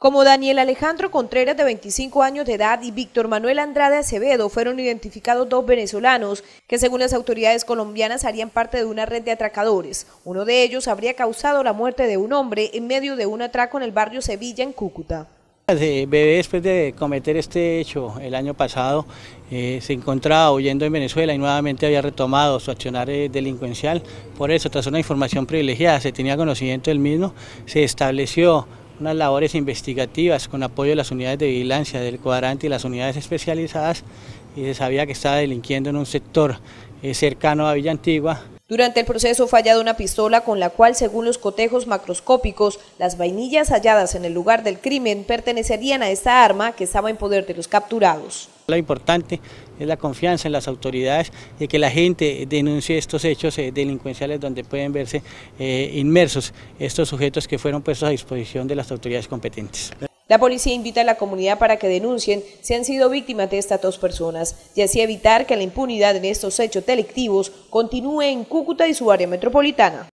Como Daniel Alejandro Contreras, de 25 años de edad, y Víctor Manuel Andrade Acevedo, fueron identificados dos venezolanos que, según las autoridades colombianas, harían parte de una red de atracadores. Uno de ellos habría causado la muerte de un hombre en medio de un atraco en el barrio Sevilla, en Cúcuta. Bebé, después de cometer este hecho el año pasado, se encontraba huyendo en Venezuela y nuevamente había retomado su accionar delincuencial. Por eso, tras una información privilegiada, se tenía conocimiento del mismo, se estableció unas labores investigativas con apoyo de las unidades de vigilancia del cuadrante y las unidades especializadas, y se sabía que estaba delinquiendo en un sector cercano a Villa Antigua. Durante el proceso fue hallada una pistola con la cual, según los cotejos macroscópicos, las vainillas halladas en el lugar del crimen pertenecerían a esta arma que estaba en poder de los capturados. Lo importante es la confianza en las autoridades y que la gente denuncie estos hechos delincuenciales donde pueden verse inmersos estos sujetos que fueron puestos a disposición de las autoridades competentes. La policía invita a la comunidad para que denuncien si han sido víctimas de estas dos personas y así evitar que la impunidad en estos hechos delictivos continúe en Cúcuta y su área metropolitana.